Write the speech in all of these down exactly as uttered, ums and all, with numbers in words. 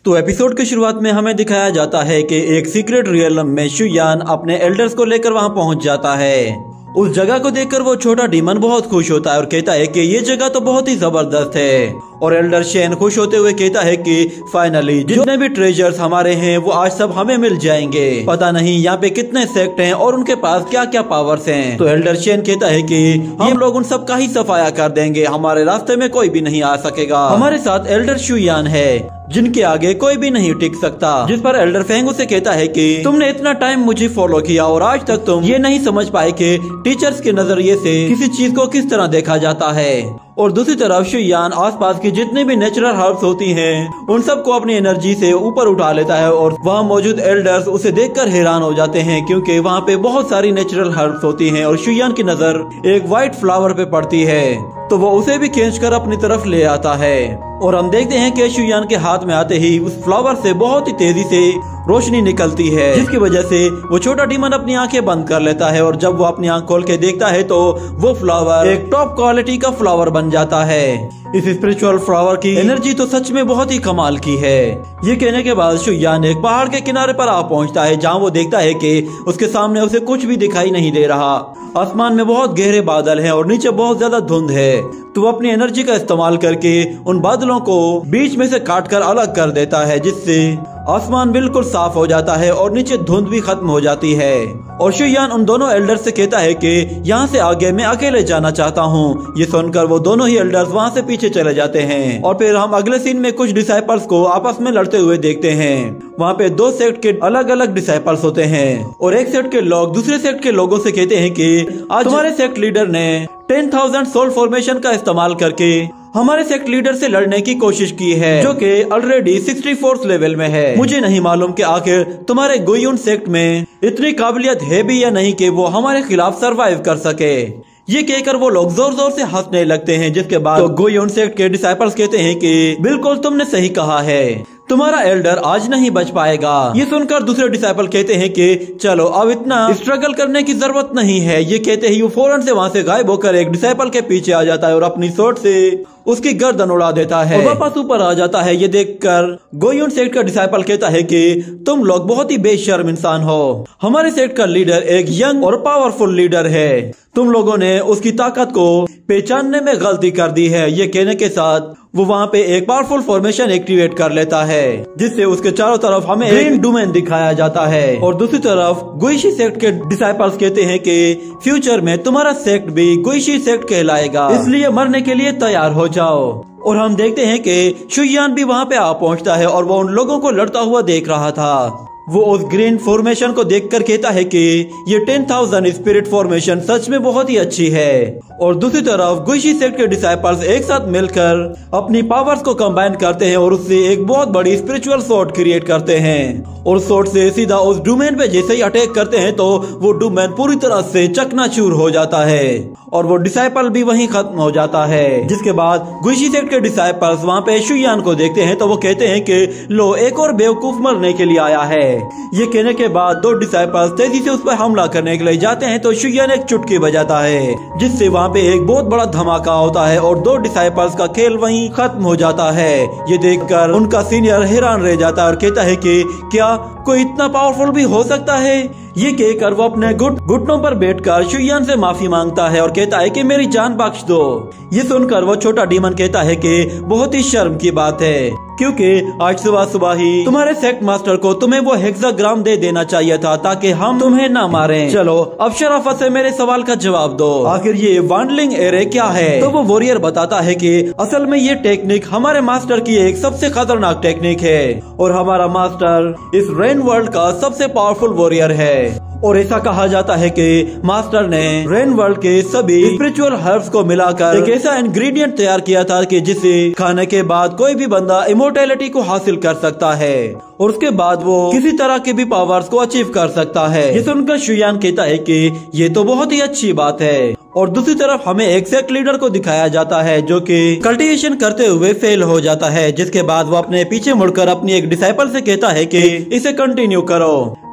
तो एपिसोड की शुरुआत में हमें दिखाया जाता है कि एक सीक्रेट रियलम में शुयान अपने एल्डर्स को लेकर वहां पहुंच जाता है। उस जगह को देखकर वो छोटा डीमन बहुत खुश होता है और कहता है कि ये जगह तो बहुत ही जबरदस्त है। और एल्डर शेन खुश होते हुए कहता है कि फाइनली जितने भी ट्रेजर्स हमारे हैं वो आज सब हमें मिल जाएंगे। पता नहीं यहाँ पे कितने सेक्ट हैं और उनके पास क्या क्या पावर्स हैं। तो एल्डर शेन कहता है कि हम लोग उन सब का ही सफाया कर देंगे, हमारे रास्ते में कोई भी नहीं आ सकेगा। हमारे साथ एल्डर शुयान है जिनके आगे कोई भी नहीं टिक सकता। जिस पर एल्डर फेंग उसे कहता है कि तुमने इतना टाइम मुझे फॉलो किया और आज तक तुम ये नहीं समझ पाए कि टीचर्स के नजरिए से किसी चीज को किस तरह देखा जाता है। और दूसरी तरफ शुयान आसपास की जितनी भी नेचुरल हर्ब्स होती हैं उन सबको अपनी एनर्जी से ऊपर उठा लेता है और वहाँ मौजूद एल्डर्स उसे देखकर हैरान हो जाते हैं क्योंकि वहाँ पे बहुत सारी नेचुरल हर्ब्स होती हैं। और शुयान की नजर एक व्हाइट फ्लावर पे पड़ती है तो वो उसे भी खींचकर अपनी तरफ ले आता है। और हम देखते हैं कि शुयान के हाथ में आते ही उस फ्लावर से बहुत ही तेजी से रोशनी निकलती है, जिसकी वजह से वो छोटा डीमन अपनी आंखें बंद कर लेता है। और जब वो अपनी आंख खोल के देखता है तो वो फ्लावर एक टॉप क्वालिटी का फ्लावर बन जाता है। इस स्पिरिचुअल फ्लावर की एनर्जी तो सच में बहुत ही कमाल की है। ये कहने के बाद शुयान एक पहाड़ के किनारे पर आ पहुंचता है जहां वो देखता है कि उसके सामने उसे कुछ भी दिखाई नहीं दे रहा। आसमान में बहुत गहरे बादल हैं और नीचे बहुत ज्यादा धुंध है। तो वो अपनी एनर्जी का इस्तेमाल करके उन बादलों को बीच में से काट कर अलग कर देता है, जिससे आसमान बिल्कुल साफ हो जाता है और नीचे धुंध भी खत्म हो जाती है। और शुयान उन दोनों एल्डर से कहता है कि यहाँ से आगे मैं अकेले जाना चाहता हूँ। ये सुनकर वो दोनों ही एल्डर्स वहाँ से पीछे चले जाते हैं। और फिर हम अगले सीन में कुछ डिसाइपल्स को आपस में लड़ते हुए देखते हैं। वहाँ पे दो सेक्ट के अलग अलग डिसाइपल्स होते हैं और एक सेक्ट के लोग दूसरे सेक्ट के लोगों से कहते हैं कि आज तुम्हारे सेक्ट लीडर ने टेन थाउजेंड सोल फॉर्मेशन का इस्तेमाल करके हमारे सेक्ट लीडर से लड़ने की कोशिश की है, जो कि ऑलरेडी सिक्सटी फोर्थ लेवल में है। मुझे नहीं मालूम कि आखिर तुम्हारे गुयुन सेक्ट में इतनी काबिलियत है भी या नहीं कि वो हमारे खिलाफ सरवाइव कर सके। ये कहकर वो लोग जोर जोर से हंसने लगते हैं, जिसके बाद तो गुयुन सेक्ट के डिसाइपल्स कहते हैं कि बिल्कुल तुमने सही कहा है, तुम्हारा एल्डर आज नहीं बच पाएगा। ये सुनकर दूसरे डिसाइपल कहते हैं कि चलो अब इतना स्ट्रगल करने की जरूरत नहीं है। ये कहते ही वो फौरन से वहाँ से गायब होकर एक डिसाइपल के पीछे आ जाता है और अपनी स्वॉर्ड से उसकी गर्दन उड़ा देता है और वापस ऊपर आ जाता है। ये देखकर गोयुन सेक्ट का डिसाइपल कहता है कि तुम लोग बहुत ही बेशर्म इंसान हो। हमारे सेक्ट का लीडर एक यंग और पावरफुल लीडर है, तुम लोगों ने उसकी ताकत को पहचानने में गलती कर दी है। ये कहने के साथ वो वहाँ पे एक पावरफुल फॉर्मेशन एक्टिवेट कर लेता है, जिससे उसके चारों तरफ हमें ग्रीन डोमेन दिखाया जाता है। और दूसरी तरफ गुइशी सेक्ट के डिसाइपल्स कहते हैं कि फ्यूचर में तुम्हारा सेक्ट भी गुइशी सेक्ट कहलाएगा, इसलिए मरने के लिए तैयार हो जाओ। और हम देखते हैं कि शुयान भी वहाँ पे आ पहुँचता है और वो उन लोगों को लड़ता हुआ देख रहा था। वो उस ग्रीन फॉर्मेशन को देखकर कहता है कि ये टेन थाउजेंड स्पिरिट फॉर्मेशन सच में बहुत ही अच्छी है। और दूसरी तरफ गुइशी सेक्ट के डिसाइपल्स एक साथ मिलकर अपनी पावर्स को कंबाइन करते हैं और उससे एक बहुत बड़ी स्पिरिचुअल स्वॉर्ड क्रिएट करते हैं। और स्वॉर्ड से सीधा उस डोमेन पे जैसे ही अटैक करते हैं तो वो डोमेन पूरी तरह से चकनाचूर हो जाता है और वो डिसाइपल भी वहीं खत्म हो जाता है। जिसके बाद गुइशी सेक्ट के डिसाइपल्स वहाँ पे शुयान को देखते हैं तो वो कहते हैं कि लो एक और बेवकूफ मरने के लिए आया है। ये कहने के बाद दो डिसाइपल्स तेजी से उस पर हमला करने के लिए जाते हैं तो शुयान एक चुटकी बजाता है, जिससे वहाँ पे एक बहुत बड़ा धमाका होता है और दो डिसाइपल्स का खेल वहीं खत्म हो जाता है। ये देखकर उनका सीनियर हैरान रह जाता है और कहता है कि क्या कोई इतना पावरफुल भी हो सकता है। ये कहकर वो अपने घुट घुटनों पर बैठकर शुयान से माफी मांगता है और कहता है कि मेरी जान बख्श दो। ये सुनकर वो छोटा डीमन कहता है कि बहुत ही शर्म की बात है, क्योंकि आज सुबह सुबह ही तुम्हारे सेक्ट मास्टर को तुम्हें वो हेक्साग्राम दे देना चाहिए था ताकि हम तुम्हें ना मारें। चलो अब शराफत से मेरे सवाल का जवाब दो, आखिर ये वांडलिंग एरे क्या है। तो वो वॉरियर बताता है कि असल में ये टेक्निक हमारे मास्टर की एक सबसे खतरनाक टेक्निक है और हमारा मास्टर इस रेन वर्ल्ड का सबसे पावरफुल वॉरियर है। और ऐसा कहा जाता है कि मास्टर ने रेन वर्ल्ड के सभी स्पिरिचुअल हर्ब्स को मिलाकर एक ऐसा इंग्रेडिएंट तैयार किया था कि जिसे खाने के बाद कोई भी बंदा इमोर्टैलिटी को हासिल कर सकता है और उसके बाद वो किसी तरह के भी पावर्स को अचीव कर सकता है। ये सुनकर शुयान कहता है कि ये तो बहुत ही अच्छी बात है। और दूसरी तरफ हमें एक सेक्ट लीडर को दिखाया जाता है जो कि कल्टिवेशन करते हुए फेल हो जाता है, जिसके बाद वो अपने पीछे मुड़कर अपनी एक डिसाइपल से कहता है कि इसे कंटिन्यू करो।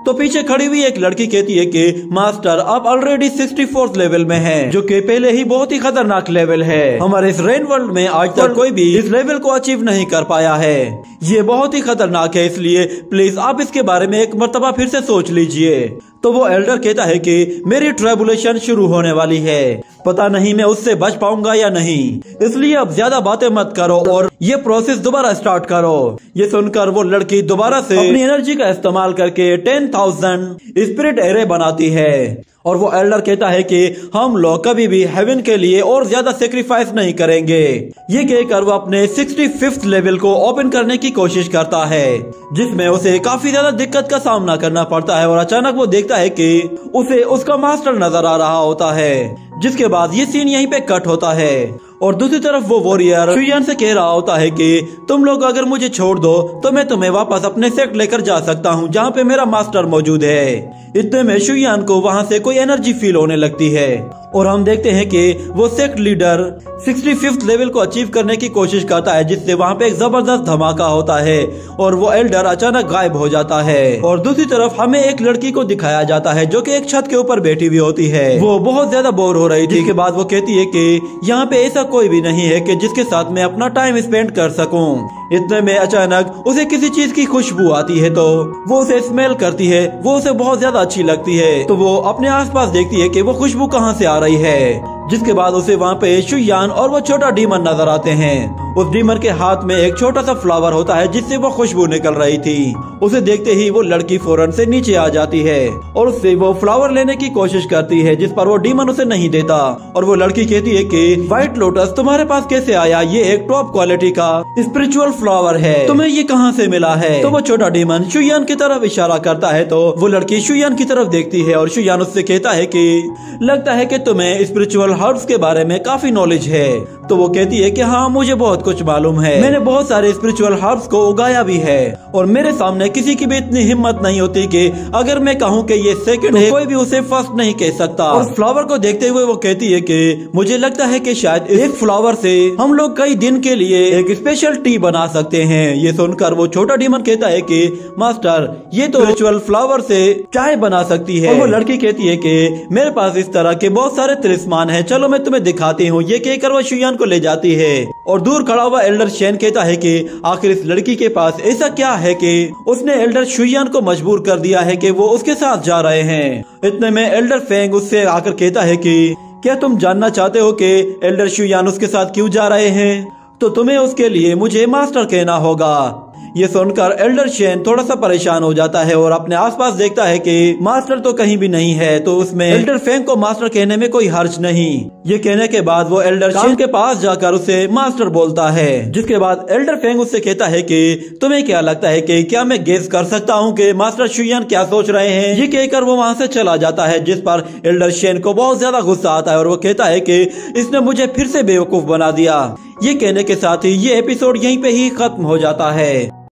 तो पीछे खड़ी हुई एक लड़की कहती है कि मास्टर आप ऑलरेडी सिक्सटी फोर्थ लेवल में हैं, जो कि पहले ही बहुत ही खतरनाक लेवल है। हमारे इस रेन वर्ल्ड में आज तक कोई भी इस लेवल को अचीव नहीं कर पाया है। ये बहुत ही खतरनाक है, इसलिए प्लीज आप इसके बारे में एक मर्तबा फिर से सोच लीजिए। तो वो एल्डर कहता है कि मेरी ट्रेबुलेशन शुरू होने वाली है, पता नहीं मैं उससे बच पाऊंगा या नहीं, इसलिए अब ज्यादा बातें मत करो और ये प्रोसेस दोबारा स्टार्ट करो। ये सुनकर वो लड़की दोबारा से अपनी एनर्जी का इस्तेमाल करके टेन थाउजेंड स्पिरिट एरे बनाती है और वो एल्डर कहता है कि हम लोग कभी भी हेवन के लिए और ज्यादा सेक्रीफाइस नहीं करेंगे। ये कहकर वो अपने सिक्सटी फिफ्थ लेवल को ओपन करने की कोशिश करता है, जिसमें उसे काफी ज्यादा दिक्कत का सामना करना पड़ता है और अचानक वो देखता है कि उसे उसका मास्टर नजर आ रहा होता है। जिसके बाद ये सीन यहीं पे कट होता है और दूसरी तरफ वो वॉरियर शुयान से कह रहा होता है कि तुम लोग अगर मुझे छोड़ दो तो मैं तुम्हें वापस अपने सेक्ट लेकर जा सकता हूँ जहाँ पे मेरा मास्टर मौजूद है। इतने में शुयान को वहाँ से कोई एनर्जी फील होने लगती है और हम देखते हैं कि वो sect leader sixty fifth level को अचीव करने की कोशिश करता है, जिससे वहाँ पे एक जबरदस्त धमाका होता है और वो एल्डर अचानक गायब हो जाता है। और दूसरी तरफ हमें एक लड़की को दिखाया जाता है जो कि एक छत के ऊपर बैठी हुई होती है। वो बहुत ज्यादा बोर हो रही थी। जिसके बाद वो कहती है कि यहाँ पे ऐसा कोई भी नहीं है कि जिसके साथ मैं अपना टाइम स्पेंड कर सकूं। इतने में अचानक उसे किसी चीज की खुशबू आती है तो वो उसे स्मेल करती है, वो उसे बहुत ज्यादा अच्छी लगती है। तो वो अपने आसपास देखती है कि वो खुशबू कहाँ से आ रही है। जिसके बाद उसे वहाँ पे शुयान और वो छोटा डीमन नजर आते हैं। उस डीमन के हाथ में एक छोटा सा फ्लावर होता है जिससे वो खुशबू निकल रही थी। उसे देखते ही वो लड़की फौरन से नीचे आ जाती है और उससे वो फ्लावर लेने की कोशिश करती है, जिस पर वो डीमन उसे नहीं देता। और वो लड़की कहती है कि व्हाइट लोटस तुम्हारे पास कैसे आया? ये एक टॉप क्वालिटी का स्पिरिचुअल फ्लावर है, तुम्हें ये कहाँ से मिला है? तो वो छोटा डीमन शुयान की तरफ इशारा करता है तो वो लड़की शुयान की तरफ देखती है और शुयान उससे कहता है कि लगता है कि तुम्हें स्पिरिचुअल हर्ब्स के बारे में काफी नॉलेज है। तो वो कहती है कि हाँ मुझे बहुत कुछ मालूम है, मैंने बहुत सारे स्पिरिचुअल हर्ब्स को उगाया भी है और मेरे सामने किसी की भी इतनी हिम्मत नहीं होती कि अगर मैं कहूँ कि ये सेकंड है कोई भी उसे फर्स्ट नहीं कह सकता। और फ्लावर को देखते हुए वो कहती है कि मुझे लगता है कि शायद एक फ्लावर से हम लोग कई दिन के लिए एक स्पेशल टी बना सकते हैं। ये सुनकर वो छोटा डीमन कहता है कि मास्टर ये तो स्पिरिचुअल फ्लावर से चाय बना सकती है। और वो लड़की कहती है कि मेरे पास इस तरह के बहुत सारे तिलिस्मान है, चलो मैं तुम्हें दिखाती हूँ। ये कहकर वो शुयान को ले जाती है और दूर खड़ा हुआ एल्डर शेन कहता है कि आखिर इस लड़की के पास ऐसा क्या है कि उसने एल्डर शुयान को मजबूर कर दिया है कि वो उसके साथ जा रहे हैं। इतने में एल्डर फेंग उससे आकर कहता है कि क्या तुम जानना चाहते हो कि एल्डर शुयान उसके साथ क्यों जा रहे हैं? तो तुम्हें उसके लिए मुझे मास्टर कहना होगा। ये सुनकर एल्डर शेन थोड़ा सा परेशान हो जाता है और अपने आसपास देखता है कि मास्टर तो कहीं भी नहीं है, तो उसमें एल्डर फेंग को मास्टर कहने में कोई हर्ज नहीं। ये कहने के बाद वो एल्डर शेन के पास जाकर उसे मास्टर बोलता है, जिसके बाद एल्डर फेंग उससे कहता है कि तुम्हें क्या लगता है कि क्या मैं गेस कर सकता हूँ कि मास्टर शुयान क्या सोच रहे हैं? ये कहकर वो वहाँ से चला जाता है, जिस पर एल्डर शेन को बहुत ज्यादा गुस्सा आता है और वो कहता है कि इसने मुझे फिर से बेवकूफ बना दिया। ये कहने के साथ ही ये एपिसोड यहीं पे ही खत्म हो जाता है।